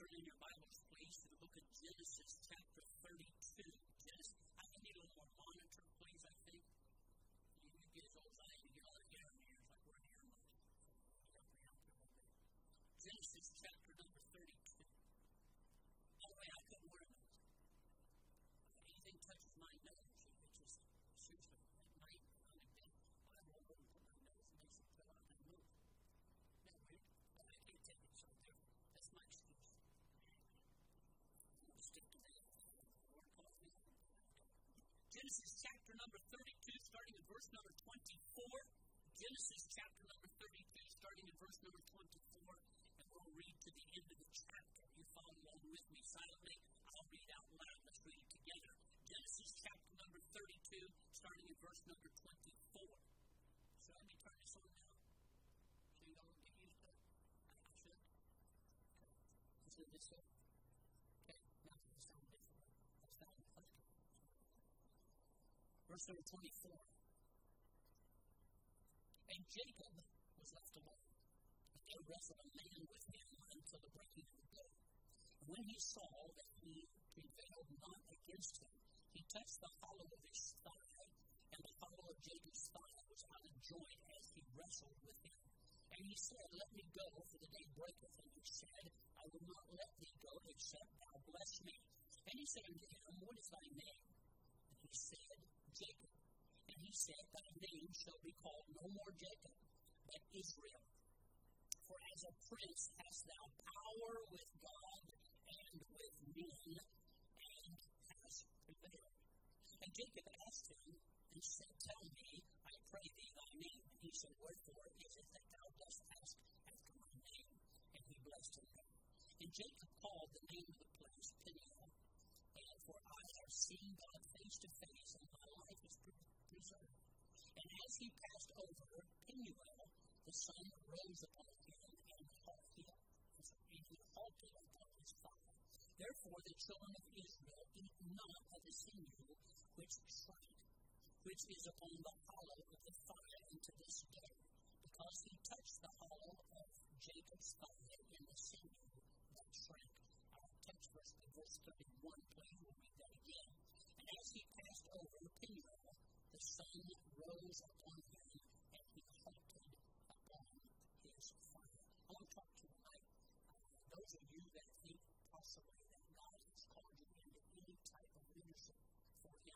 turn in your Bibles, please, to the book of Genesis, chapter 32. Genesis, I need a little more monitor, please, I think. You get as old as I am, you get a lot of hair in your ears, like we're here. Genesis, chapter number 32. By the way, I couldn't wear those. Anything touches my nose, it just shoots me. At night, I'm a bit, I won't go for my nose, it makes it feel like I move. Isn't that weird? But I can't take it, so that's my excuse. I'm going to stick to that. Lord calls me. Genesis chapter number 32, starting in verse number 24. Genesis chapter number 32, starting in verse number 24. And we'll read to the end of the chapter. You follow along with me silently. I'll read out loud. Let's read it together. Genesis chapter number 32, starting in verse number 24. So let me turn this on now. So you all get used to it. I should. Okay. Let's do this way. Okay. Now it's going to sound different. That's not okay. Verse number 24. And Jacob was left alone. But there wrestled a man with him until the breaking of the day. And when he saw that he prevailed not against him, he touched the hollow of his thigh, and the hollow of Jacob's thigh was out of joint as he wrestled with him. And he said, Let me go, for the day breaketh. And he said, I will not let thee go, except thou bless me. And he said unto him, What is thy name? And he said, Jacob. And he said, Thy name shall be called no more Jacob, but Israel. For as a prince hast thou power with God and with men, and hast prevailed. And Jacob asked him, and said, Tell me, I pray thee, thy name. And he said, Wherefore is it that thou dost ask after my name? And he blessed him. And Jacob called the name of the place Peniel. And for I have seen God face to face, and my life is preserved. And as he passed over Peniel, the sun rose upon him, and he halted upon his thigh. Therefore the children of Israel eat not of the sinew which shrank, which is upon the hollow of the thigh unto this day, because he touched the hollow of Jacob's thigh in the sinew that shrank. Our text verse 31, please, we'll read that again. And as he passed over Peniel, the sun rose upon him, and he halted upon his thigh. I want to talk to you tonight. Those of you that think possibly that God has called you into any type of leadership for Him,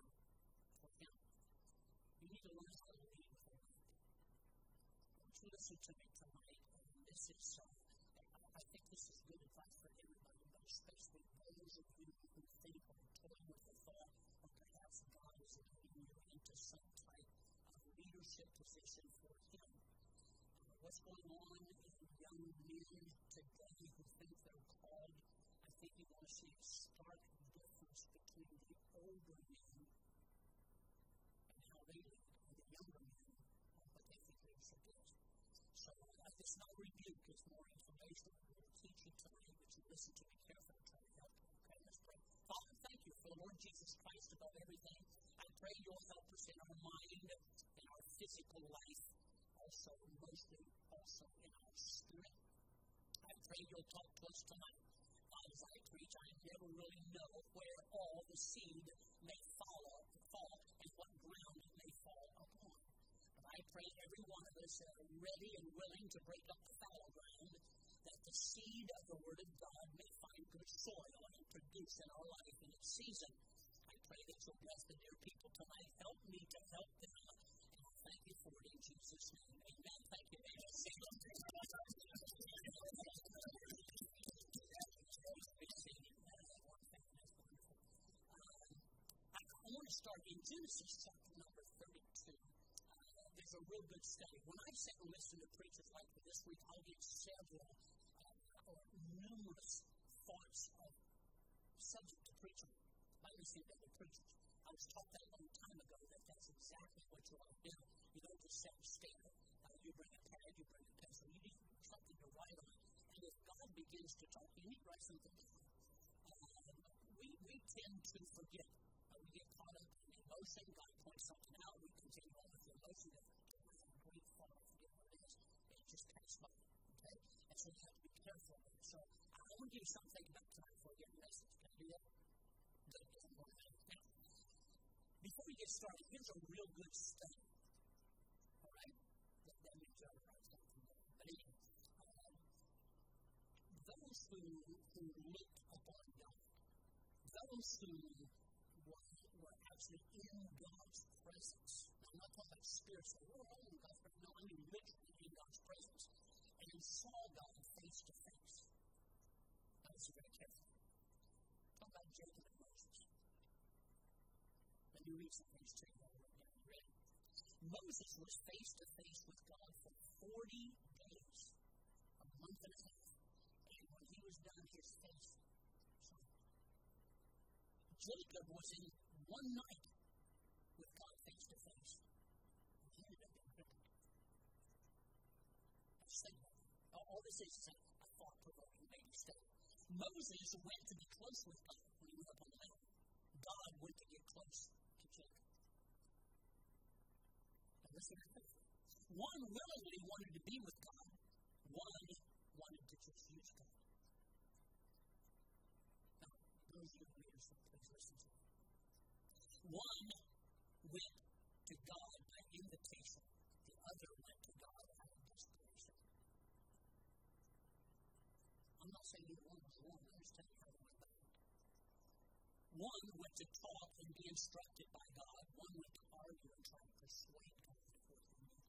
you need to learn how to lead with a lead. Won't you listen to me tonight? This is, I think this is good advice for everybody, but especially those of you who think or toy with the thought of perhaps God is leading you into some type of leadership position for Him. What's going on in young men today who think they're called? I think you want to see a stark difference between the older men and how they lead, and the younger men and what they think leadership is. So it's not rebuke, it's more information. I'm going to teach you tonight, but you listen to me carefully and try to help you. Okay, let's pray. Father, thank you for the Lord Jesus Christ above everything. I pray you'll help us in our mind, in our physical life, also, mostly also in our spirit. I pray you'll talk to us tonight. As I preach, I never really know where all the seed may fall and what ground it may fall upon. But I pray every one of us that are ready and willing to break up the fallow ground, that the seed of the Word of God may find good soil and produce in our life in its season. I pray that you'll bless the dear people tonight. Help me to help them. Thank you for it in Jesus' name. Amen. Thank you, man. I want to start in Genesis chapter number 32. There's a real good study. When I sit and listen to preachers like this week, I'll get several or numerous thoughts of subject to preaching by listening to other preachers. I was taught that a long time ago that that's exactly what you ought to do. You don't just sit and stare. You bring a pad, you bring a pencil, you need something to write on. And if God begins to talk, you need to write something down. We tend to forget. We get caught up in emotion. God points something out. We continue on with the emotion. It was a great thought. I forget what it is. It just passed by. Okay? And so you have to be careful. So I want to give you something to think about tonight before we get the message. Can I do that? Good. Now, before we get started, here's a real good study. All right? That means I write something down. But anyway, those who looked upon God, those who were actually in God's presence. Now, I'm not talking about spiritually. We're all in God's presence. No, I mean literally in God's presence. And saw God face to face. I was very careful. Talk about Jacob and Moses. Let me read some things to you while we're getting ready. Moses was face to face with God for 40 days, a month and a half. And when he was done, his face shone. Jacob was in one night with God face to face. And he ended up being crippled. Let's think about it. All this is a thought-provoking maybe statement. Moses went to be close with God when he went up on the mountain. God went to get close to Jacob. Now listen to this. One willingly wanted to be with God. One wanted to just use God. Now, those of you readers, please listen to me. One went to God by invitation. The other went to God out of desperation. I'm not saying either one was wrong. I'm just telling you how it went about. One went to talk and be instructed by God. One went to argue and try to persuade God of what he knew.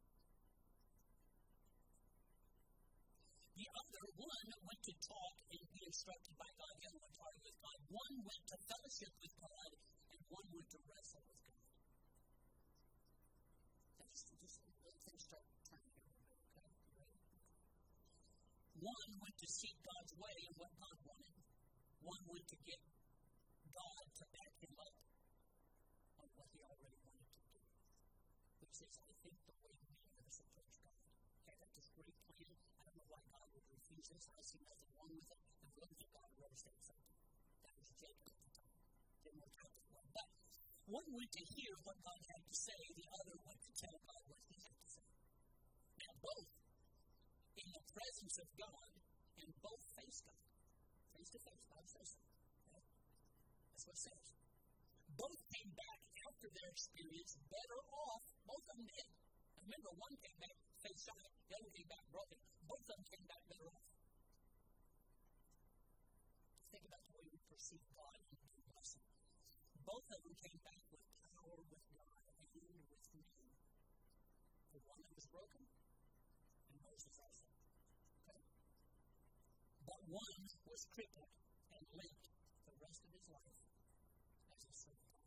The other one went to talk and be instructed by God. The other went to argue with God. One went to fellowship with God, and one went to wrestle with God. Just let things start turning here a little bit, okay? You ready? One went to seek God's way and what God wanted. One went to get God to back him up on what he already wanted to do. Which is, I think, the way many of us approach God. Okay, that's this great plan. I don't know why God would refuse this. I see nothing wrong with it. And we're looking at God would understand something. That was Jacob at the time. Didn't work out that way. But one went to hear what God had to say. The other went to tell God what he had to say. Now, both in the presence of God and both face God. Face to face, God says so. Okay? That's what it says. Both came back after their experience better off. Both of them did. Remember, one came back face down, the other came back broken. Both of them came back better off. Think about the way we perceive God and blessing. Both of them came back with power with God and with me. The one that was broken, and Moses also. Okay? But one was crippled and limped the rest of his life as he served God.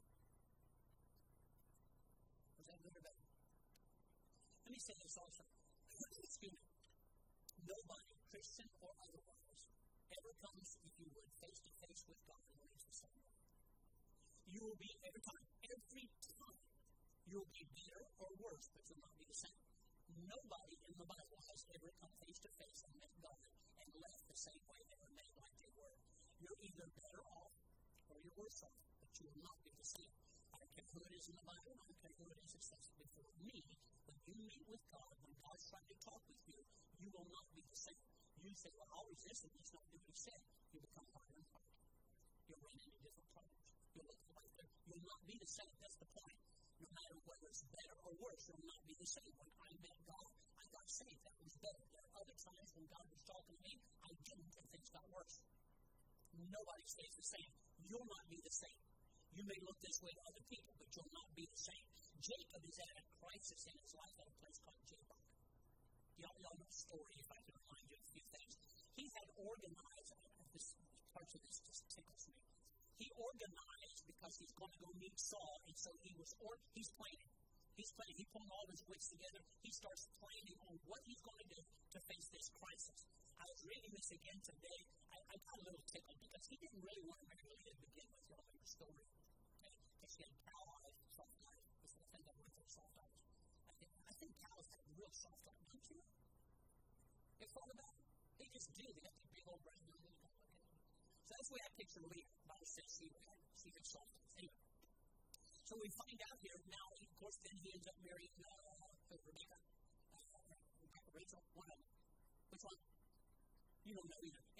Was that good or bad? Let me say this also. Excuse me. Nobody, Christian or otherwise, ever comes, if you would, face to face with God and leaves the same way. You will be, every time, you will be better or worse, but you'll not be the same. Nobody in the Bible has ever come face to face and met God and left the same way they remained like they were. You're either better off or you're worse off, but you will not be the same. I don't care who it is in the Bible, I don't care who it is that says before me. When you meet with God, when God's trying to talk with you, you will not be the same. You say, well, I'll resist him, he's not doing what he said. You become harder and harder. You'll run into different problems. You'll look like that. You'll not be the same. That's the point. No matter whether it's better or worse, you'll not be the same. When I met God, I got saved. That was better. There are other times when God was talking to me, I didn't, and things got worse. Nobody stays the same. You'll not be the same. You may look this way to other people, but you'll not be the same. Jacob is at a crisis in his life at a place called Jabbok. Y'all know the story, if I can remind you of a few things. He had organized, this parts of this just tickles me. He organized because he's going to go meet Saul, and so he's planning. He put all his wits together. He starts planning on what he's going to do to face this crisis. I was reading this again today. I got a little tickled because he didn't really want to marry Leah to begin with. Y'all know the story. Okay? Because she had cow eyes, soft eyes. I think that word for soft eyes. I think cows have real soft eyes, don't you? You thought about it? They just do. They got these big old brown eyes. So that's the way I picture Leah. The Bible says she had soft eyes. Anyway. So we find out here now, of course, then he ends up marrying Rebecca. Rachel, one of them. Which one? You don't know either. Anyway,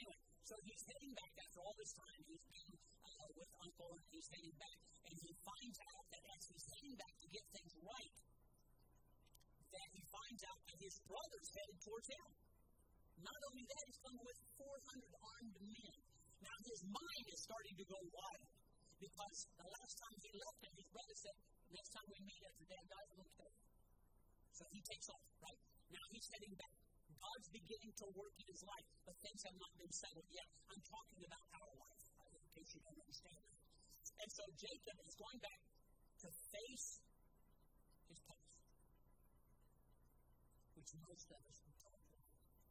So he's heading back after all this time. He's been with Uncle, and he's heading back. And he finds out that as he's heading back to get things right, that he finds out that his brother's headed towards him. Not only that, he's coming with 400 armed men. Now, his mind is starting to go wild. Because the last time he left him, his brother said, next time we meet after Dad dies, I'm going to kill you. So he takes off, right? Now he's heading back. God's beginning to work in his life, but things have not been settled yet. I'm talking about our life, in case you don't understand that. And so Jacob is going back to face his past, which most of us don't want.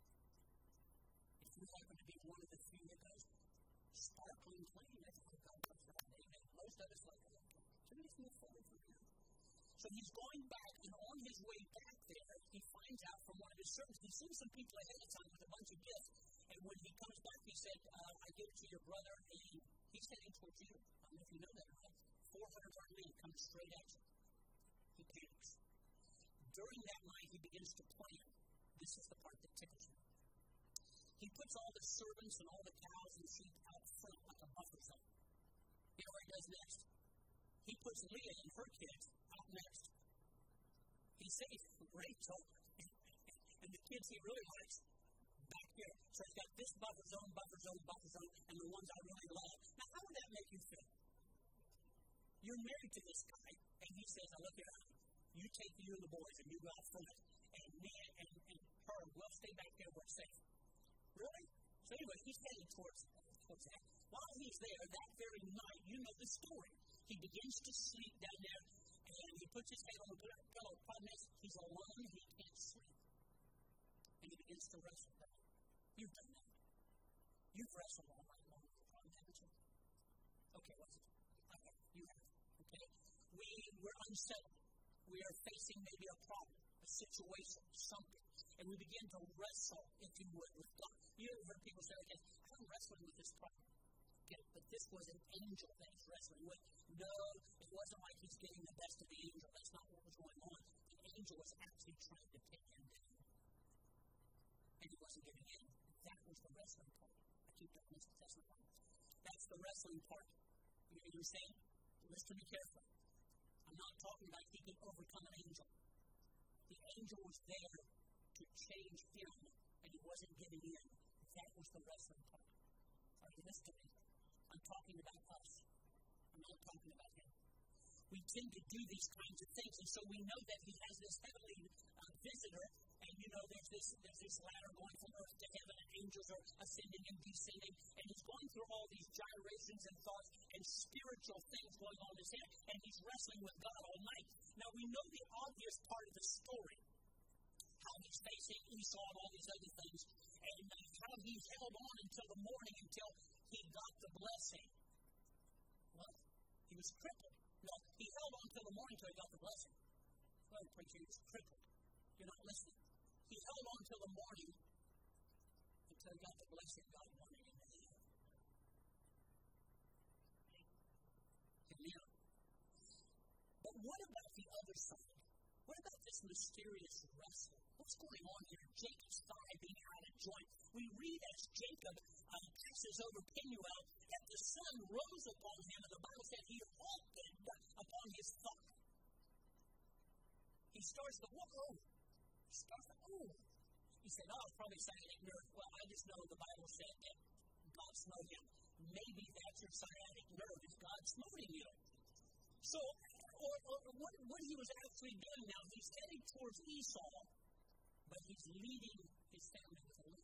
If you happen to be one of the few that goes sparkling clean, that's how God comes out. Amen. Most of us like, okay, can we just move forward from here? So he's going back, and on his way back there, he finds out from one of his servants. He's seen some people ahead of time with a bunch of gifts. And when he comes back, he said, I give it to your brother, and he's heading towards you. I don't know if you know that or not. 400 armed men coming straight at you. He panics. During that night, he begins to plan. This is the part that tickles me. He puts all the servants and all the cows and sheep out front like a buffer zone. You know what he does next? He puts Leah and her kids out next. He's safe, right? So, and the kids he really likes back here. So he's got this buffer zone, and the ones I really love. Now, how would that make you feel? You're married to this guy, and he says, now look here, you take you and the boys, and you go out front, and me and her will stay back there where it's safe. Really? So anyway, he's headed towards that. While he's there, that very night, you know the story. He begins to sleep down there, and he puts his head on the pillow. Problem is, he's alone, he can't sleep. And he begins to wrestle. You've done that. You've wrestled all night long with the problem, haven't you? Okay, what's it? Okay, you have. Okay? We're unsettled. We are facing maybe a problem, a situation, something. And we begin to wrestle, if you would, with God. You ever heard people say, okay, I'm wrestling with this problem. Okay, but this was an angel that he's wrestling with. No, it wasn't like he's getting the best of the angel. That's not what was going on. The angel was actually trying to take him down. And he wasn't giving in. That was the wrestling part. I keep doing this, that's not one. That's the wrestling part. You know what I'm saying? Listen to me carefully. I'm not talking about he can overcome an angel. The angel was there to change him, and he wasn't giving in. That was the wrestling part. Are you listening to me? I'm talking about us. I'm not talking about him. We tend to do these kinds of things, and so we know that he has this heavenly visitor, and you know there's this ladder going from earth to heaven, and angels are ascending and descending, and he's going through all these gyrations and thoughts and spiritual things going on in his head, and he's wrestling with God all night. Now we know the obvious part of the story, how he's facing Esau and all these other things, and how he held on until the morning until he got the blessing. What? He was crippled. No, he held on until the morning until he got the blessing. Well, preacher, he was crippled. You're not listening. He held on until the morning until he got the blessing God wanted him to have. Amen. But what about the other side? What about this mysterious wrestle? What's going on here? Jacob's thigh being out of joint. We read as Jacob passes over Penuel that the sun rose upon him, and the Bible says he halted upon his thigh. He starts to, He said, it's probably sciatic nerve. Well, I just know the Bible said that God smote him. Maybe that's your sciatic nerve if God's smoting you. So, what he was actually doing now, he's heading towards Esau, but he's leading his family with a limp.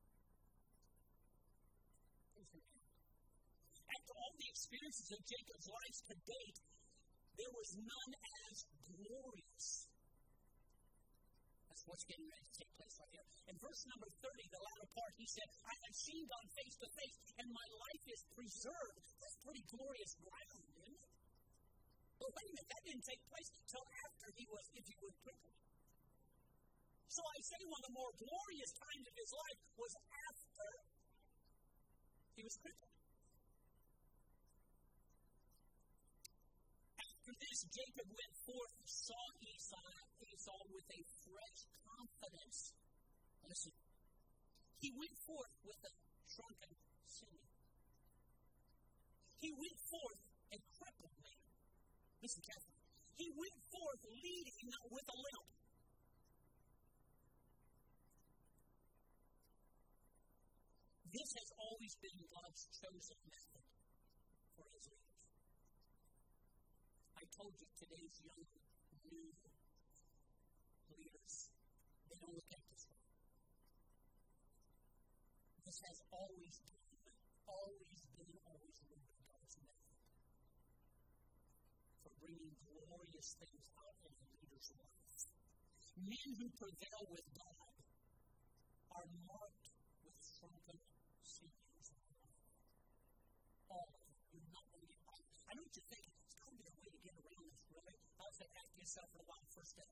After all the experiences of Jacob's life to date, there was none as glorious. That's what's getting ready to take place right here. In verse number 30, the latter part, he said, I have seen God face to face, and my life is preserved. That's pretty glorious ground, isn't it? But wait a minute, that didn't take place until after he was, if you would, crippled. So I say one of the more glorious times of his life was after he was crippled. After this, Jacob went forth, saw Esau with a fresh confidence. Listen, he went forth with a shrunken He went forth a crippled man. Listen carefully. He went forth leading with a limp. This has always been God's chosen method for his leaders. I told you today's young, new leaders, they don't look at this way. This has always been God's method for bringing glorious things out in a leader's life. Men who prevail with God are marked with shrunken sinews. All of them. You're not going to get by. I know what you're thinking. It's got to be a way to get around this, really. I'll say, ask yourself for a while. First step.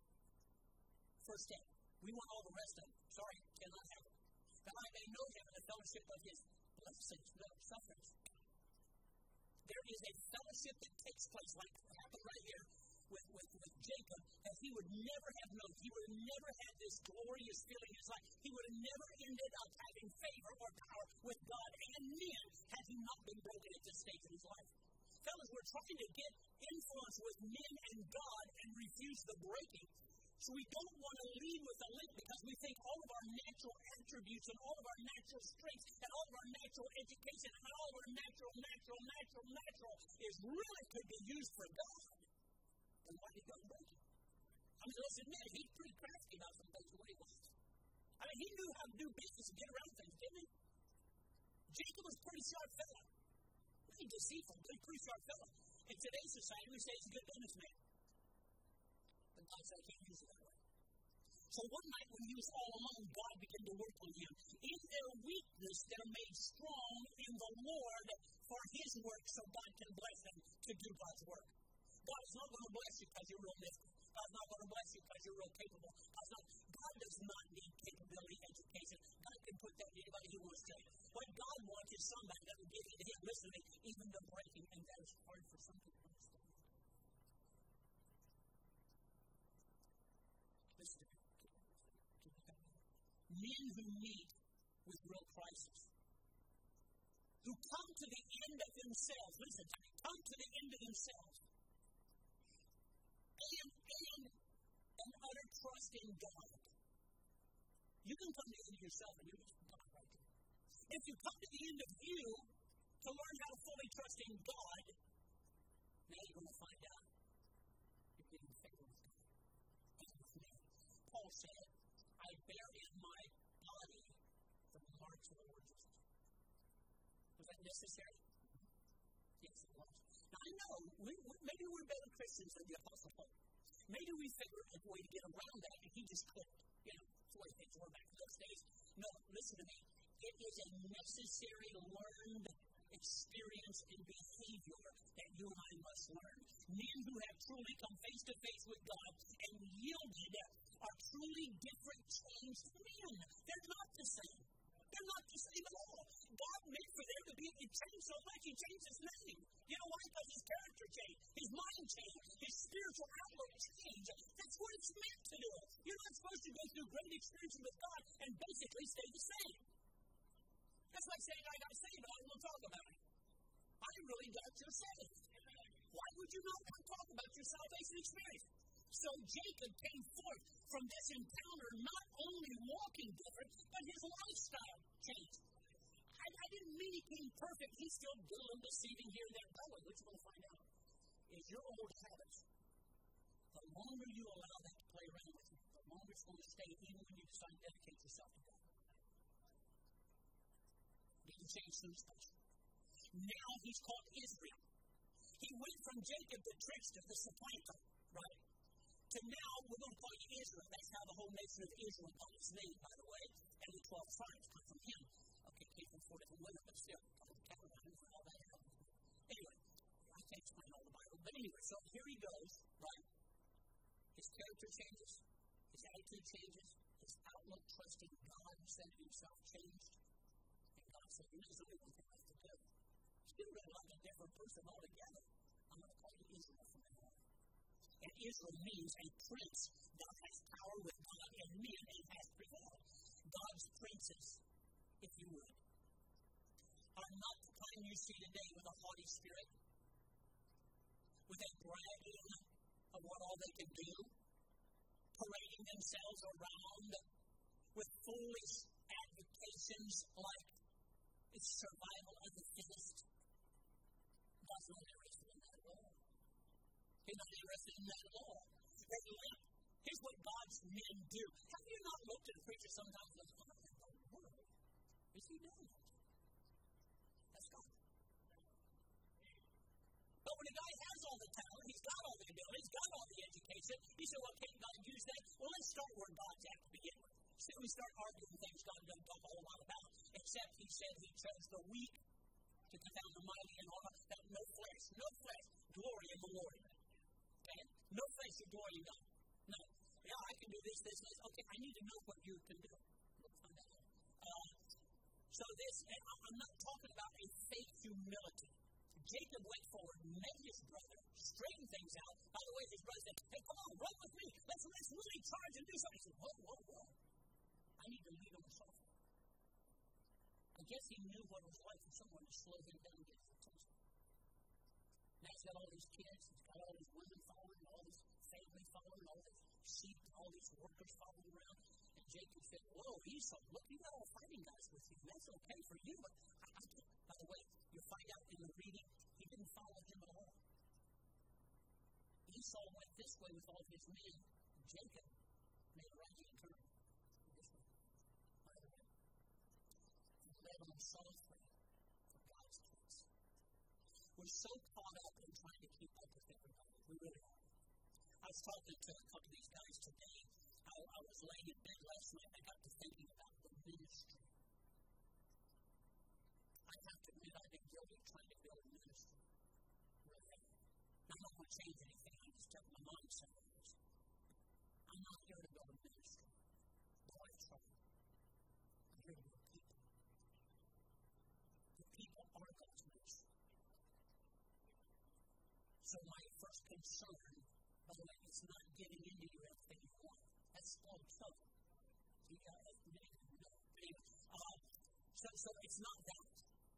We want all the rest of it. Sorry, cannot have it. That I may know him in the fellowship of his blessings, no sufferings. There is a fellowship that takes place, like what happened right here with Jacob, that he would never have known. He would have never had this glorious feeling in his life. He would have never ended up having favor or power with God and men had he not been broken at this stage in his life. Fellas, we're trying to get influence with men and God and refuse the breaking. So we don't want to lead with a limp because we think all of our natural attributes and all of our natural strengths and all of our natural education and all of our natural is really could be used for God. And why did God break it? I mean, let's admit it, he's pretty crafty about some things the way he was. I mean, he knew how to do business and get around things, didn't he? Jacob was a pretty sharp fellow. Not deceitful, but a pretty sharp fellow. In today's society, we say he's a good businessman. But God said, I can't use it that way. So one night when he was all alone, God began to work on him. In their weakness, they're made strong in the Lord for his work so God can bless them to do God's work. God is not going to bless you because you're real nifty. God's not going to bless you because you're real capable. God does not need capability, education. God can put that in anybody he wants to. What God wants is somebody that will give into him listening, even the breaking, and that is hard for some people to understand. Listen to me. Men who meet with real crisis, who come to the end of themselves, listen to me, come to the end of themselves, and an utter trust in God. You can come to the end of yourself and you're just God right there. If you come to the end of you to learn how to fully trust in God, now you're going to find out you're getting favor with God. Paul said, I bear in my body the marks of the Lord Jesus. Was that necessary? Yes, it was. Now, I know, maybe we're better Christians than the Apostle Paul. Maybe we figured a way to get around that, and he just couldn't. That's the way things were back in those days. No, listen to me. It is a necessary learned experience and behavior that you and I must learn. Men who have truly come face to face with God and yielded are truly different, changed men. They're not the same. They're not the same at all. God meant for there to be, it changed so much, he changed his name. You know why? Because his character changed, his mind changed, his spiritual outlook changed. That's what it's meant to do. You're not supposed to go through great experiences with God and basically stay the same. That's like saying, I got saved, but I don't want to talk about it. I really got your saved. Why would you not want to talk about your salvation experience? So Jacob came forth from this encounter not only walking different, but his lifestyle changed. I didn't mean he came perfect. He's still doing deceiving here and there. By the way, what you're going to find out is your old habits. The longer you allow that to play around with you, the longer it's going to stay, even when you decide to dedicate yourself to God. Didn't change through special. Now he's called Israel. He went from Jacob the trickster, the supplanter, right? To now, we're going to call you Israel. That's how the whole nation of Israel got its name, by the way. And the 12 tribes come from him. Okay, came from 4 different women, but still, all that happened. Anyway, I can't explain all the Bible. But anyway, so here he goes, right? His character changes. His attitude changes. His outlook, trusting God, said to himself, changed. And God said, there's only one thing left to do. Still really like a different person altogether. I'm going to call you Israel from now on. And Israel means a prince that has power with God and men and has prevailed. God's princes, if you would, are not the kind you see today with a haughty spirit, with a bragging of what all they can do, parading themselves around with foolish advocations like it's survival of the fittest. God's not interested in that at all. He's not interested in that at all. They limp. Here's what God's men do. Have you not looked at a preacher sometimes and thought, what in the world is he doing? That's God. But when a guy has all the talent, he's got all the ability, he's got all the education, you say, well, can't God use that? Well, let's start where God's at to begin with. So we start arguing things God doesn't talk a whole lot about, except he said he chose the weak to confound the mighty and all that. No flesh, glory in the Lord. Okay? No flesh should glory in God. No. Yeah, I can do this. Okay, I need to know what you can do. We'll find out. I'm not talking about a fake humility. Jacob went forward, met his brother, straightened things out. By the way, his brother said, hey, come on, run with me. Let's really charge and do something. He said, whoa. I need to lead him myself. I guess he knew what it was like for someone to slow him down and get his attention. Now he's got all these kids, he's got all these women following, all this family following, all these sheep, all these workers following around. And Jacob said, whoa, Esau, look, you got all fighting guys with you. That's okay for you, but I can't. By the way, you'll find out in the reading, he didn't follow him at all. Esau went this way with all of his men. Jacob made a right-hand turn this way. By the way, he led on softly for God's kids. We're so caught up in trying to keep up with everybody. We really are. I was talking to a couple of these guys today. I was laying in bed last night and I got to thinking about the ministry. I have to admit I've been guilty of trying to build a ministry. Really. I'm not going to change anything. I'm just telling my mindset on this. I'm not here to build a ministry. Though I've tried. I'm here to build people. The people are God's ministry. So my first concern, by the way, it's not getting into you everything you want. That's all trouble. You got to admit it. Anyway, so it's not that.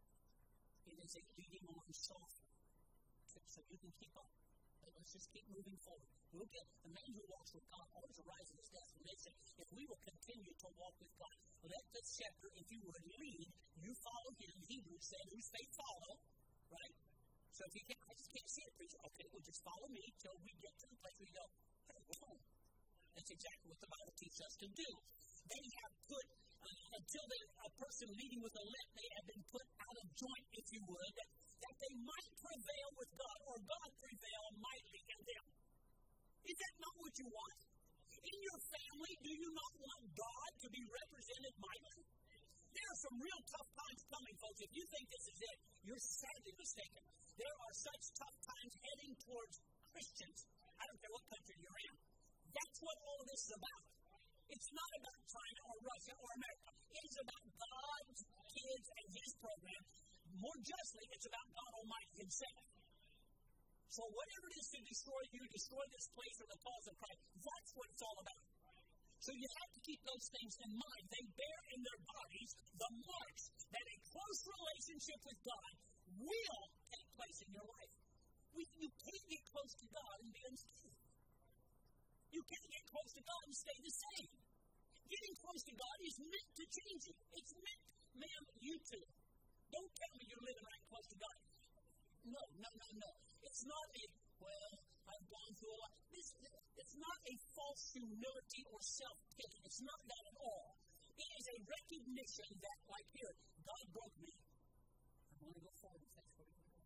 It is a leading on softly. So you can keep up. But let's just keep moving forward. We'll get the man who walks with God always arises his death. And they say, if we will continue to walk with God, let this chapter, if you would lead, you follow him. Hebrews said, whose faith follow, right? So if you can't, I just can't see it, preacher. Okay, well, just follow me till we get to the place where you go, hey, we're home. That's exactly what the Bible teaches us to do. They have put, until a person leading with a limp, they have been put out of joint, if you would, that they might prevail with God, or God prevail mightily in them. Is that not what you want? In your family, do you not want God to be represented mightily? There are some real tough times coming, folks. If you think this is it, you're sadly mistaken. There are such tough times heading towards Christians. I don't care what country you're in. That's what all of this is about. It's not about China or Russia or America. It is about God's kids and his program. More justly, it's about God Almighty himself. So whatever it is to destroy you, destroy this place for the cause of Christ, that's what it's all about. So you have to keep those things in mind. They bear in their bodies the marks that a close relationship with God will take place in your life. You can't get close to God and be unscathed. You can't get close to God and stay the same. Getting close to God is meant to change you. It's meant, ma'am, you too. Don't tell me you're living right close to God. No. It's not I've gone through a lot. It's not a false humility or self-pity. It's not that at all. It is a recognition that, like here, God broke me. I want to go forward and face what he can do.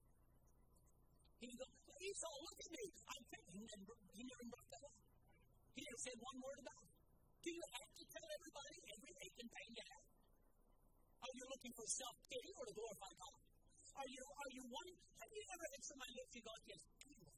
He can go, Esau, look at me. I'm thinking, and he never broke that up. He never said one word about it. Do you have to tell everybody every ache and pain you have? Are you looking for self-pity or to glorify God? Are you wanting? Have you ever had somebody look at you and go like this?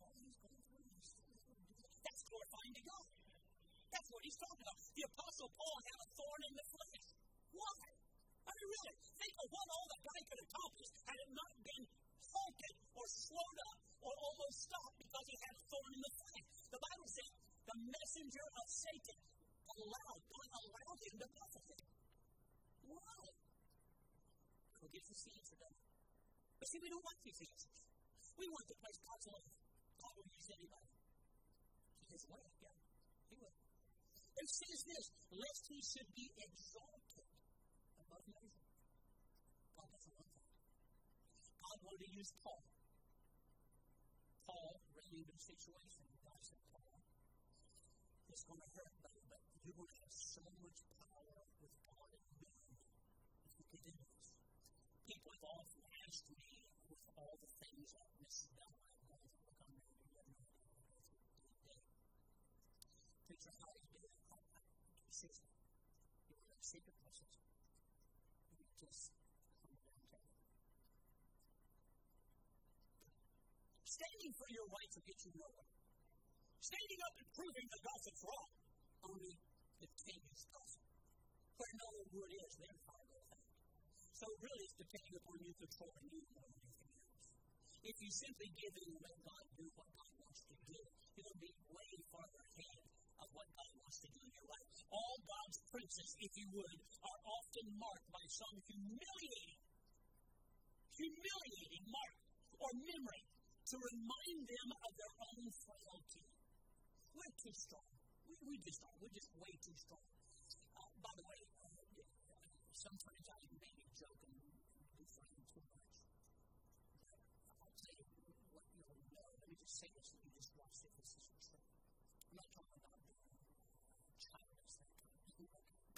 That's glorifying to God. That's what he's talking about. The Apostle Paul had a thorn in the flesh. Why? I mean, really, think of what all that guy could accomplish had it not been halted or slowed up or almost stopped because he had a thorn in the flesh. The Bible says the messenger of Satan God allowed him to buffet him. Why? Go get the seeds for them. But see, we don't want these answers. We want the place God's love. God will use anybody. His way, yeah. He will. It says this, lest he should be exalted above measure. God doesn't want that. God wanted to use Paul. Paul ran into a situation. God said, Paul, it's going to hurt, buddy, but you're going to have so much power with God and man if you can do this. People have often asked me with all the things that Mrs. Bell and I have gone through. Look, I'm married. You have no idea what I go through day. Preacher, how is it? Seriously. You want to have a secret process? You just come down and tell me. Standing for your rights will get you nowhere. Standing up and proving the gossip's wrong only continues gossip. Where no wood is, there's fire goes out. So really it's depending upon you controlling you more than anything else. If you simply give in and let God do what God wants to do, you'll be way farther ahead of what God wants to do in your life. All God's princes, if you would, are often marked by some humiliating mark or memory to remind them of their own frailty. We're too strong. We just are. We're just way too strong. By the way, sometimes I maybe joke and be frightened too much. I'll tell you what you'll know. Let me just say this and you just watch if this is true. I'm not talking about being childish, that kind of thing.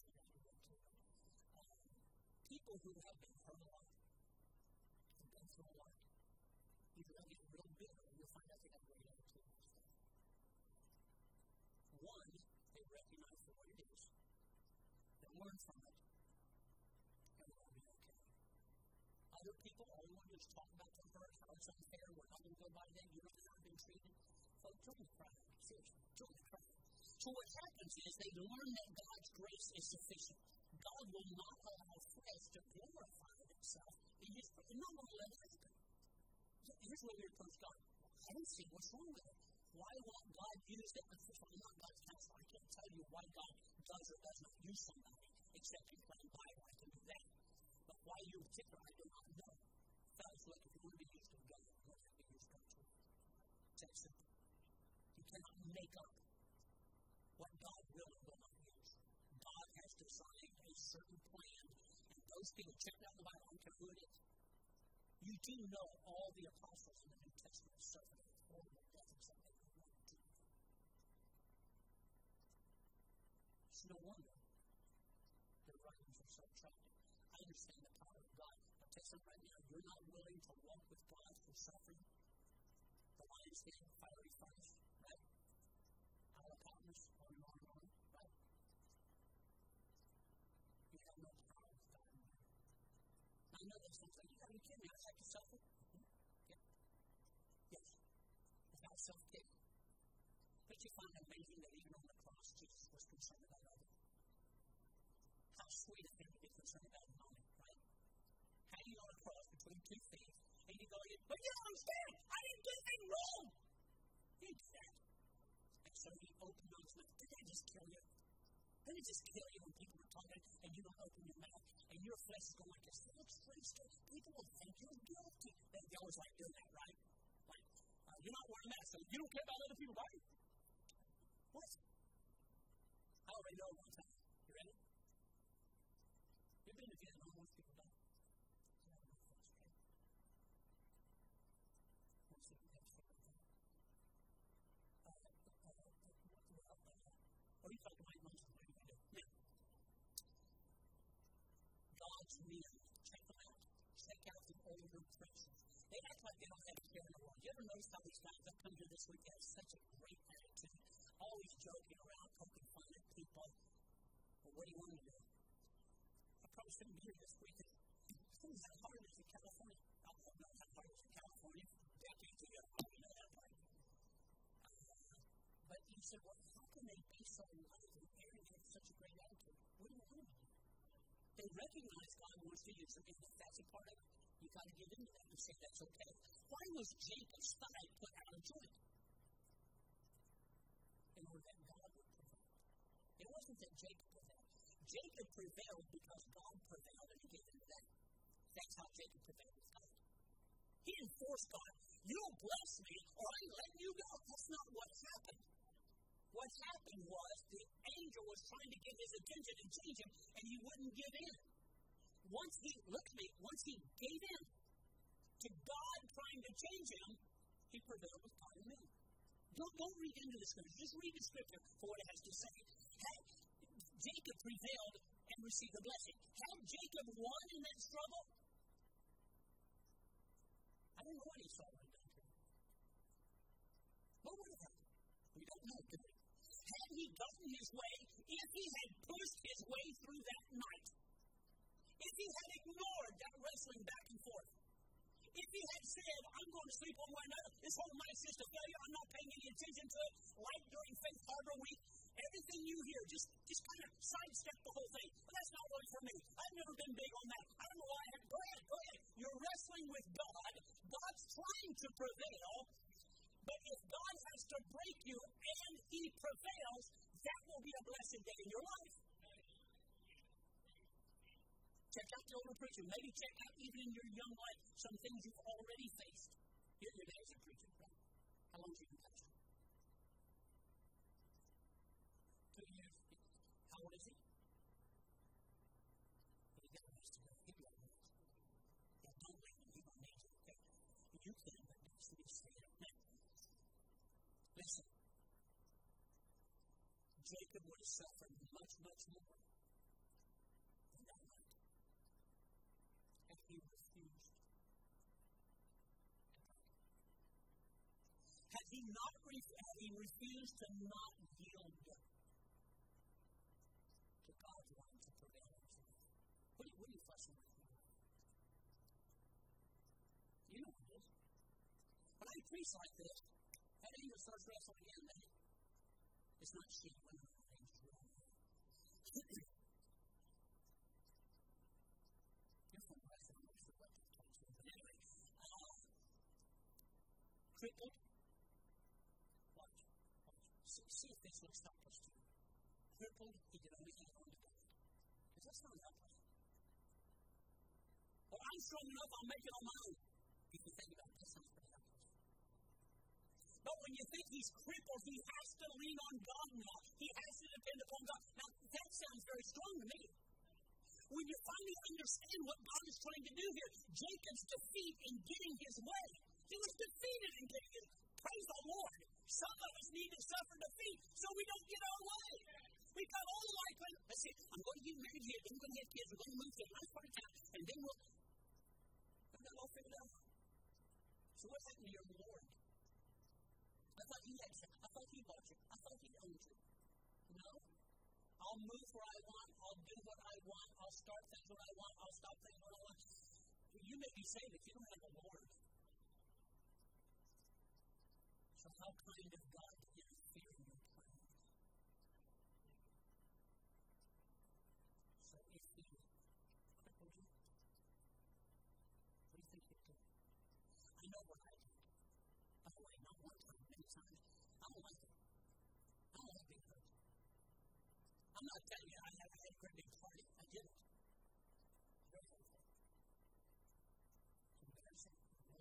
People who have been hurt a lot, who've been through a lot, either they'll get real bitter or you'll find out they have great attitude. One, they recognize for what it is. They learn from it. And they'll be okay. Other people, all you want to do is talk about their hurt, how it's unfair, we're not going to go by them, you don't know how they've been treated. Folks, join the crowd. Seriously, join the crowd. So what happens is they learn that God's grace is sufficient. God will not allow flesh to glorify itself in His grace. He's not going to let it happen. Here's what we approach God. I don't see what's wrong with it. Why won't God use that? I'm not God's counselor. I can't tell you why God does or does not use somebody, except in plain Bible. I can do that. But why you in particular, I do not know. Fellas, look, if you want to be used of God, you want to be used God's way. It's that simple. You cannot make up what God will and will not use. God has designed a certain plan, and those people, check out the Bible, I don't care who it is. You do know all the apostles in the New Testament suffered a horrible death and something they wanted to do. It's no wonder their writings are so attractive. I understand the power of God. I'll tell you something right now. You're not willing to walk with God through suffering. The lion's den, fiery furnace, right? Out of partners, on and on and on, right? You have no power with God. I know those things like, are you kidding me? I have to suffer? Yeah. Yes. Without self-pity. But you find it amazing that even on the cross, Jesus was concerned about others. How sweet of him to be concerned about an moment, right? Hanging on a cross between two thieves, and you go, but you don't understand! I didn't do anything wrong! He did that. And so he opened up his mouth. Did that just kill you? Didn't it just kill you when people are talking and you don't open your mouth? And your flesh is going like this. Looks strange. People will think you're guilty. They always like doing that, right? Like, you're not wearing a mask, so you don't care about other people, right? What? I already know one time. You ready? You've been to Vietnam, most people don't. Or you talk to my emotions, what are you going to do? Now, God's men, check them out. Check out the older princes. They act like they don't have a care in the world. You ever notice how these guys that come here this week have such a great attitude? Always joking around, poking fun at people. Well, what do you want to do? I probably shouldn't be here this week. Things that hard as in California. I don't know how hard it is in California. Decades ago, you know that part. But you said, well, how can they be so light and airy and have such a great attitude? What do you want to do? They recognize God wants to use them, and if that's a part of it, you've got to give into that and say that's okay. Why was Jacob's thigh put out of joint? In order that God would prevail. It wasn't that Jacob prevailed. Jacob prevailed because God prevailed and he gave into that. That's how Jacob prevailed with God. He didn't force God. You'll bless me, or I'm letting you go. That's not what happened. What happened was the angel was trying to get his attention and change him, and he wouldn't give in. Once he gave in to God trying to change him, he prevailed with God and men. Don't read into the scripture. Just read the scripture for what it has to say. Had Jacob prevailed and received the blessing. Had Jacob won in that struggle? I don't know what he saw right down here. What would have happened? We don't know, do we? Had he gotten his way, if he had pushed his way through that night, if he had ignored that wrestling back and forth, if he had said, I'm going to sleep one way or another, this whole night is just a failure, I'm not paying any attention to it, like during Faith Harbor Week, everything you hear, just kind of sidestep the whole thing. But that's not really for me. I've never been big on that. I don't know why I have. Go ahead. You're wrestling with God. God's trying to prevail. But if God has to break you and he prevails, that will be a blessed day in your life. Check out the older preacher. Maybe check out even in your young life some things you've already faced. Here your day as a preacher, right? How long have you been pastor? 2 years. How old is he? He's got a ways to go. He's got a ways to go. Yeah, don't leave him. He won't need you. Okay? You can, but that's to be said. Now, listen. Jacob would have suffered much, much more than that night. And he refused. Had he refused to not yield to God's line to prevail in his life? What are you fussing with? You know what it is. When I preach like this, that angel starts wrestling again, then it's not sheep when the angel's wrong. You're from wrestling, I'm not sure what that talks about. But anyway, crippled. Watch. See if this will stop us too. Crippled, he could only hang on to God. Because that's not helpless. Well, I'm strong enough, I'll make it on my own. If you think about it, that sounds pretty helpless. But when you think he's crippled, he has to lean on God now. He has to depend upon God. Now, that sounds very strong to me. When you finally understand what God is trying to do here, Jacob's defeat in getting his way. He was defeated in getting his way. Praise the Lord. Some of us need to suffer defeat so we don't get our way. We've got all the life. Let's see, I'm going to get married here, then I'm going to have kids, we're going to move to a nice part of town, and then we'll have that all figured out. So what happened to your Lord? I thought he bought you. I thought he owned you. No. I'll move where I want. I'll do what I want. I'll start things when I want. I'll stop things when I want. You may be saved if you don't have a Lord. So how kind of God to interfere in your plans? So if he crippled you, what do you think he'd do? I know what I did. By the way, not one time, many times. I don't like it. I don't like being hurt. I'm not telling you I had a great big party. I didn't. Very hurtful. Embarrassing.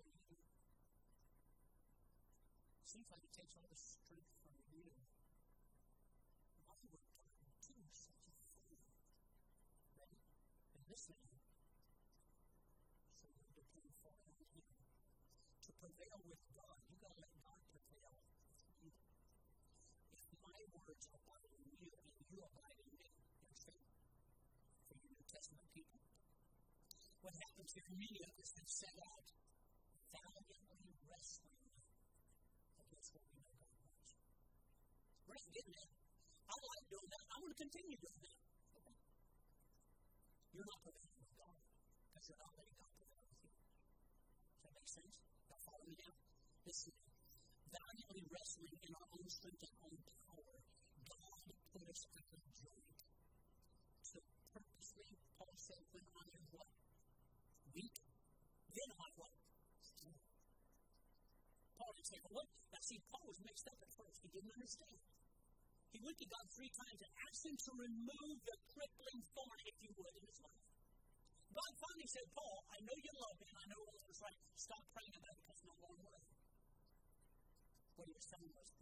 Seems like it takes all the strength from you. Why would God do such a thing? Ready? And listen to him. So you depend fully on him. To prevail with God, you've got to let God prevail with you. If my words abide in you and you abide in me, understand? For you New Testament people. What happens here, many of us have set out valiantly wrestling against what we know God wants. We're not getting that. I like doing that. I want to continue doing that. Okay. You're not prevailing with God because you're not letting God prevail with you. Does that make sense? Y'all follow me now? Listen. Valiantly wrestling in our own strength and own power, God put us at a joint. So purposely, Paul said, when I am what? Weak. Then I what? Strong. Paul didn't say, well, what? Now see, Paul was mixed up at first. He didn't understand. He went to God 3 times and asked him to remove the crippling thorn, if you would, in his life. God finally said, Paul, I know you love me and I know all this right. Stop praying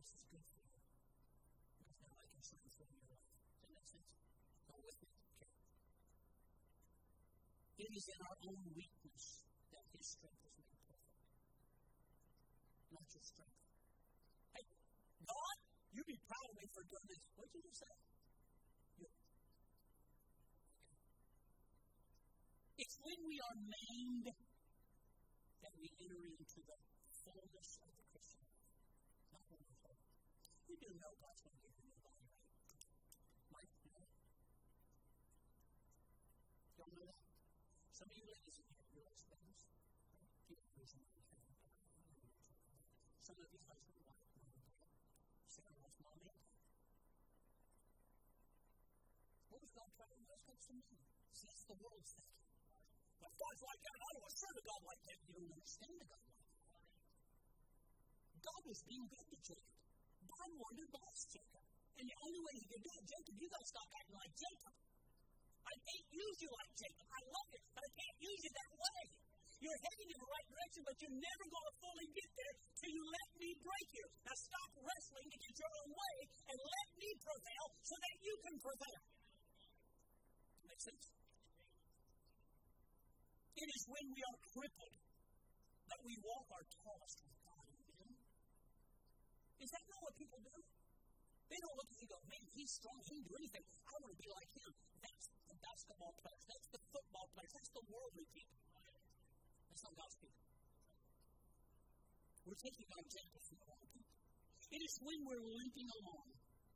this is good for you. Because now I can transform your life. Does that make sense? Go with me. Okay. It is in our own weakness that His strength is made perfect. Not your strength. Hey, God, you be proud of me for doing this. What did you say? It's when we are maimed that we enter into the fullness of the Christian life. Not when we're whole. We do know God's going to give you a new body, right? Mike, you know? Y'all know that? Some of you ladies in here, you're husbands. Keep the reason why you haven't got it. Some of you husband, wife, mom and dad. Sarah loves mommy and dad. What was God trying to do? God's got some men. See, that's the world's thinking. But God's like that. I don't want to serve a God like that. You don't understand a God like that. God was being good to Jacob. God wanted to bless Jacob. And the only way He could do it, Jacob, you got to stop acting like Jacob. I can't use you like Jacob. I love you, but I can't use you that way. You're heading in the right direction, but you're never going to fully get there till you let me break you. Now stop wrestling to get your own way and let me prevail so that you can prevail. Make sense? It is when we are crippled that we walk our tallest with God in Him. Is that not what people do? They don't look at you and go, man, he's strong, he can do anything. I want to be like him. That's the basketball players, that's the football players, that's the worldly people. That's not God's people. We're taking our examples from the wrong people. It is when we're limping along,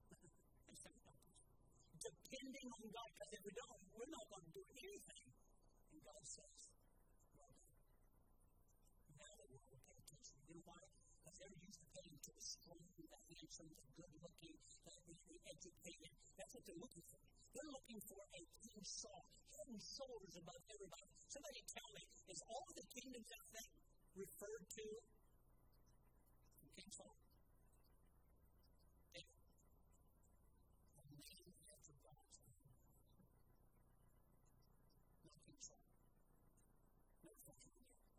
depending on God, because if we don't, we're not going to do anything. And God says, well done. Now the world will pay attention. You know why? Because they're used to paying to the strong, the handsome, the good-looking, the educated. That's what they're looking for. They're looking for a King Saul, head and shoulders above everybody. Somebody tell me, is all of the kingdoms of that referred to King Saul? David. A man after God's own. Not King Saul. No function in there.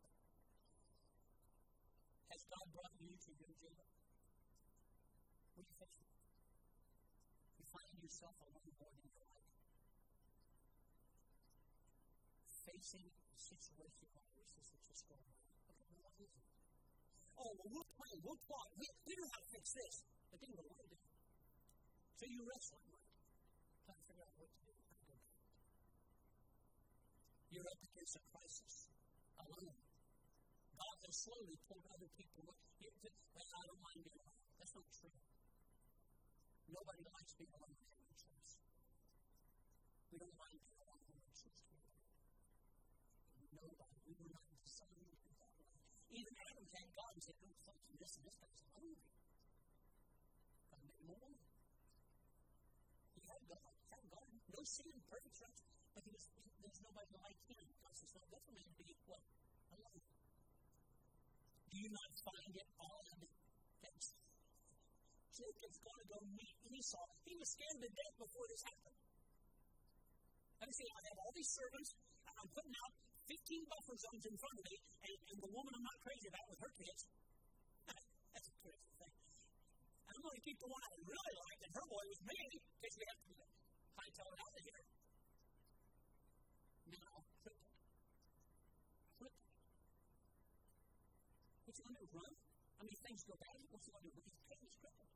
Has God brought you to your Jacob? What are you facing? You find yourself alone more than you like. Facing a situation like this is just going on. Okay, well, what is it? Oh, well, we'll plan, we'll plot. We know how to fix this. But then what do you do? So you wrestle, right? Trying to figure out what to do. You're up against a crisis alone. God has slowly pulled other people. Well, I don't mind being alone. That's not true. Nobody likes being alone in the church. We don't mind being alone in the church. Nobody. We were not designed to be that way. Even Adam had God and said, oh, fuck this and this guy's hungry. God made him alone. He had God. He had God. No sin, perfect church. But there's nobody like him. God says, no, that's for me to be what? Alone. Do you not find it odd that Jacob's going to go meet Esau? He was scared to death before this happened. Let me see, I have all these servants. I'm putting out 15 buffer zones in front of me, and the woman I'm not crazy about with her kids. That's a crazy thing. I'm going to keep the one I really liked, and her boy was me, in case we have to hightail it out of here. Now, crippled. What's he going to do? Run? I mean, things go bad. What's he going to do? He's crippled.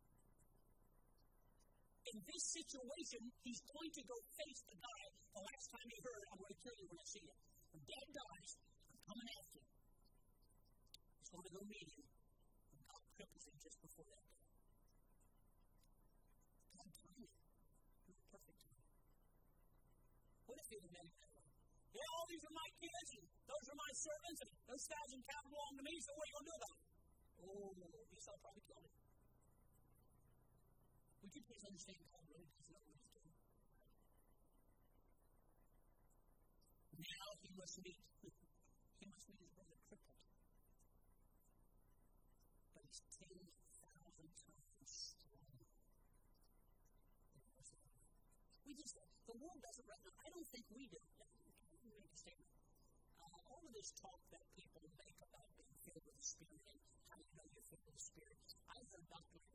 In this situation, he's going to go face the guy. The last time he heard, I'm going to kill you when I see you. When Dad dies, I'm coming after you. He's going to go meet him. And God cripples him just before that day. God timed it. Perfect time. What if he had met him that way? Yeah, all these are my kids, and those are my servants, and those 1,000 cows belong to me, so what are you going to do about it? Oh, Esau probably killed him. Would you please understand God really does know what he's doing? Now he must meet his brother crippled. But he's 10,000 times stronger. The world doesn't recognize. I don't think we do. Let me make a statement. All of this talk that people make about being filled with the Spirit and how you know you're filled with the Spirit, I heard Dr.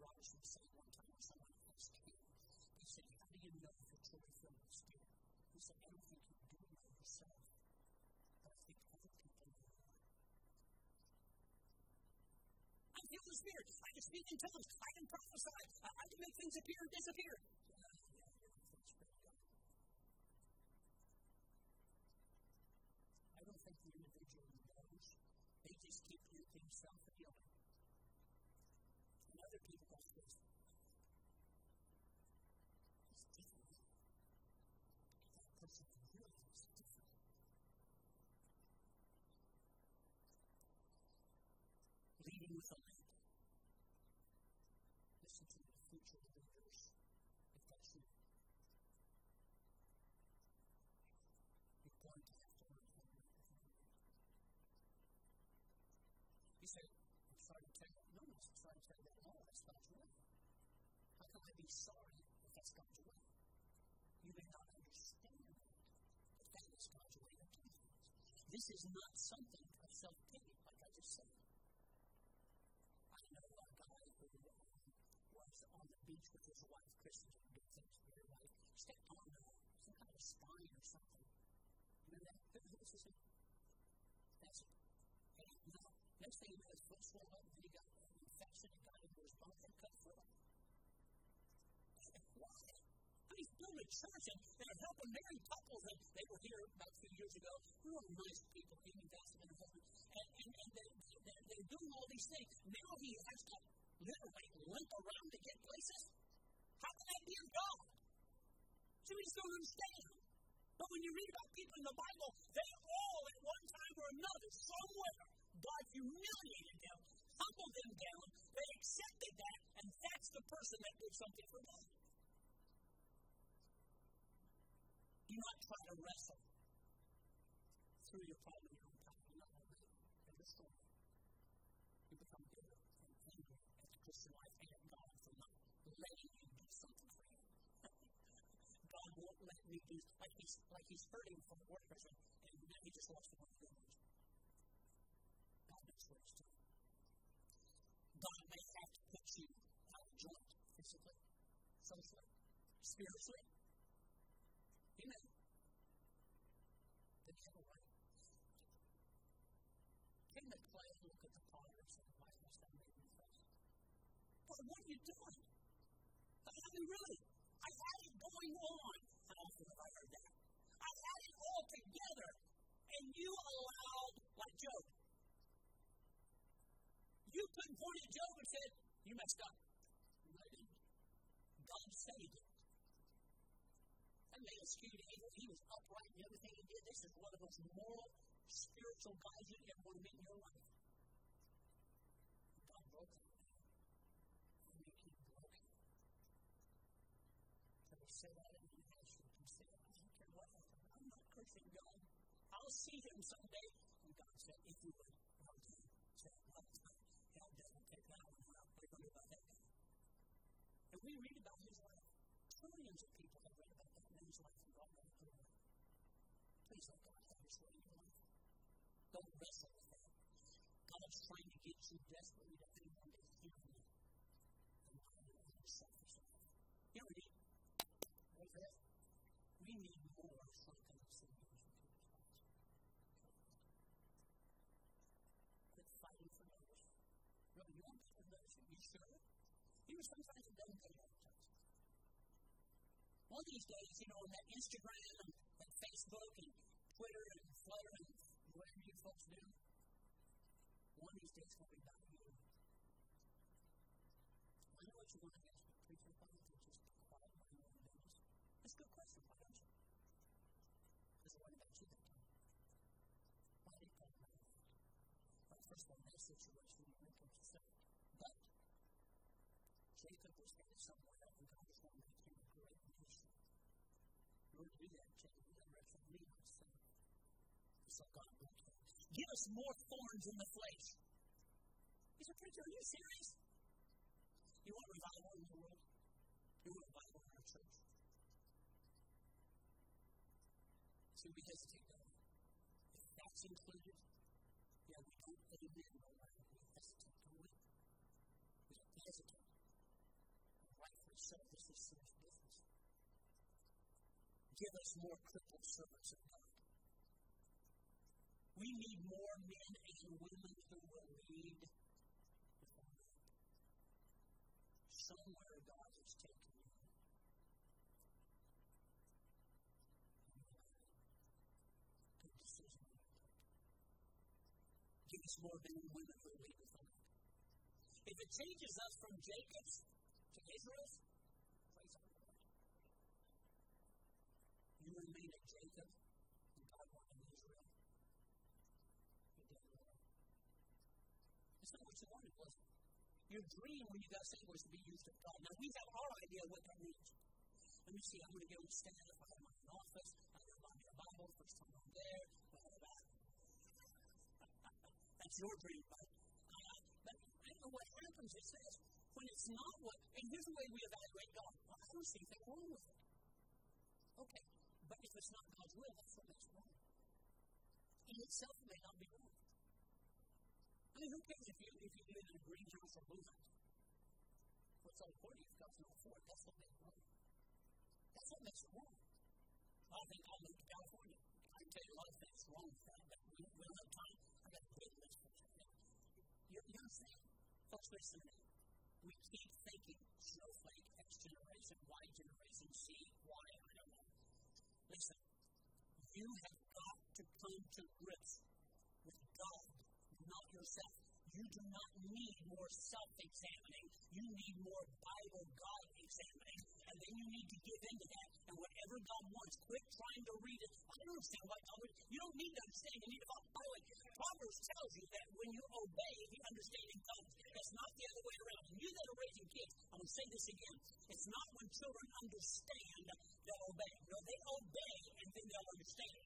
the Spirit. I can speak in tongues. I can prophesy. I can make things appear and disappear. I don't think the individual knows. They just keep anything self-healing. And other people go through this. It's different. That person really is different. Leading with a lamp. Listen to the future leaders. If that's you. You're going to have to learn how to lead with a lamp. You say, I'm sorry to tell you that. No, I'm sorry to tell you that. No, that's God's way. How can I be sorry if that's God's way? You may not understand that, but that is God's way of doing things. This is not something of self-pity, like I just said. I know a guy who was on the beach with his wife, Kristen, and did things for her wife. Stepped on some kind of a spine or something. You know that? Who was his name? That's it. And now, next thing you know, his foot swelled up, and then he got an infection and got into his bone and cut through it. Why? He's building a church and they're helping married couples. And they were here about 2 years ago. Really nice people, he invested in their husband. And they're doing all these things. Now he has to literally limp around to get places. How can that be of God? So we just don't understand. But when you read about people in the Bible, they all at one time or another, somewhere, God humiliated them, humbled them down. They accepted that, and that's the person that did something for God. Do not try to wrestle through your problem in your own power. You're not going to make it. You're destroyed. You become bitter and angry at the Christian life and at God for not letting you do something for Him. God won't let me do like he's hurting from work pressure, and now he just wants to work good. God knows what he's doing. God may have to put you out of joint physically, socially, spiritually. He may. But you have a right. Can the clay look at the potter and say, why must I make me face? God, what are you doing? I mean, really, I had it going on. How often have I heard that? I had it all together, and you allowed, like Job. You couldn't point at Job and said, you messed up. No, I didn't. God saved it. That man was skewed evil. He was upright in everything he did. This is one of those moral, spiritual guys you'd ever want to meet in your life. God broke him. I mean, he broke him. Can we say that in the nation? Can we say that? I don't care what happened. I'm not cursing God. I'll see him someday. And God said, if you would, well done. Said, well done. Hell doesn't take that one out. What are you going to do about that guy? And we read about his life. Trillions of people have read about that man's life and God let it go. Please let God have his way in your life. Don't wrestle with that. God's trying to get you desperately to anyone to hear you. And not only selfish life. Here we need. What's that? We need more reconciliation to His life. Quit fighting for others. Really, you want people to notice you? You sure? Even sometimes it doesn't take advertising. One of these days, you know, on that Instagram and Facebook and Twitter and Flutter and whatever you folks do, one of these days it's going to be about you. I know what you want to ask me. Preacher, why don't you just be quiet about your own business? That's a good question. Why don't you? Because it wasn't about you that time. Why did God know that? Well, first of all, in that situation, you know, comes to say, but Jacob was headed somewhere else, and God was going to make him a great nation. In order to do that, Jacob was going to wrestle me myself. So God broke him. Give us more thorns in the flesh. He said, preacher, are you serious? You want revival in the world? You want revival in our church? So we hesitate, don't we? If that's included, yeah, we don't amen no matter. We hesitate, don't we? We hesitate. Rightfully so, this is serious business. Give us more crippled servants of God. We need more men and women who will lead with a lamp. somewhere God has taken you. Good decision. Give us more men and women who lead with them. If it changes us from Jacob's to Israel's, praise the Lord. You remain a Jacob, and God wanted Israel. You did well. That's not what you wanted, was it? Your dream when you got saved was to be used of God. Now, we have our idea of what that means. Let me see, I'm going to go and stand if I have my own office. I'm going to buy me a Bible, first time I'm there, whatever. That's your dream, right? But what happens is this, when it's not what, and here's the way we evaluate God. Well, I don't see anything wrong with it. Okay, but if it's not God's will, that's what makes it wrong. In itself, it may not be wrong. I mean, who cares if you live in a greenhouse or blue house? What's all important if God's not for it? That's what makes it wrong. That's what makes it wrong. I think I'll move to California. I can tell you a lot of things wrong with that, but we don't have time. I've got a big list for you. You understand? Folks, listen to me. We keep thinking snowflake, X generation, Y generation, Z, Y, I don't know. Listen, you have got to come to grips with God, not yourself. You do not need more self-examining. You need more Bible-God examining. And then you need to give into that. And whatever God wants, quit trying to read it. I don't understand why God would. You don't need to understand. You need to follow. By the way, Proverbs tells you that when you obey, the understanding comes. It's not the other way around. And you that are raising kids, I'm going to say this again. It's not when children understand they'll obey. No, they obey and then they'll understand.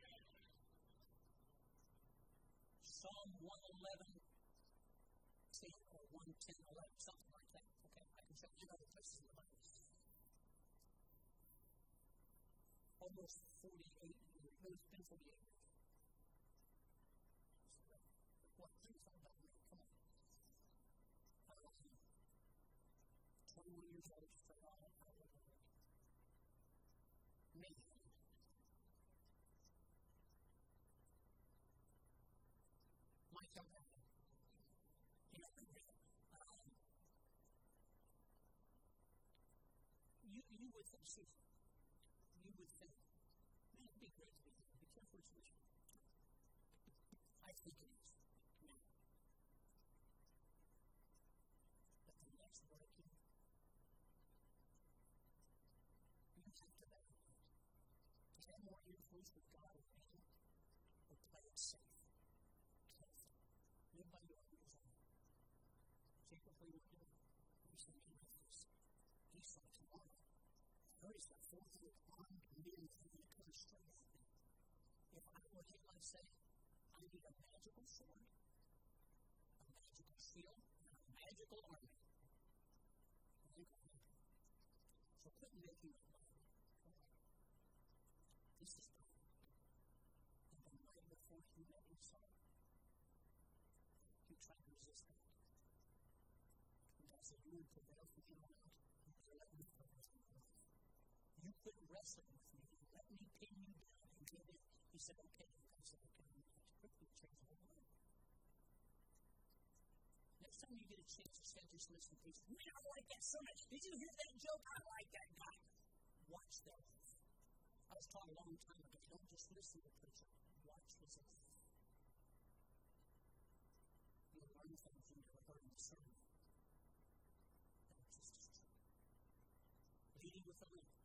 Psalm 111. Or 110, 11, something like that. Okay, I can show you other places in the Bible. Almost 48 years. No, it's been 48 years. What? Things like that. Come on. 21 years old, just say, oh, maybe. Might come back. You would think, Susan, you would think, man, it'd be great to be here. Be careful what you wish. I think it is. No. But the next breaking, you have to evaluate. To have more influence with God or man, or play it safe. Careful. Live by your own design. Jacob, what do you want to do? He's thinking like this. He's like tomorrow. Notice that 400 armed men that come straight at me. If I were him, I'd say, I need a magical sword, a magical shield, and a magical army. So quit making it like this is God. And the night before he met Esau, he tried to resist God. And God said, you would prevail from here on out. You would let me prevail from your life. You quit wrestling with me. Let me pin you down and give in. He said, okay. I said, okay. You have to quickly change my mind. Next time you get a chance to stand just listen to people, man, I like that so much. Did you hear that joke? I like that guy. Watch their life. I was taught a long time ago, don't just listen to the preacher. Watch his life. You'll learn things you never heard in the sermon. That just is true. Leading with the Limp.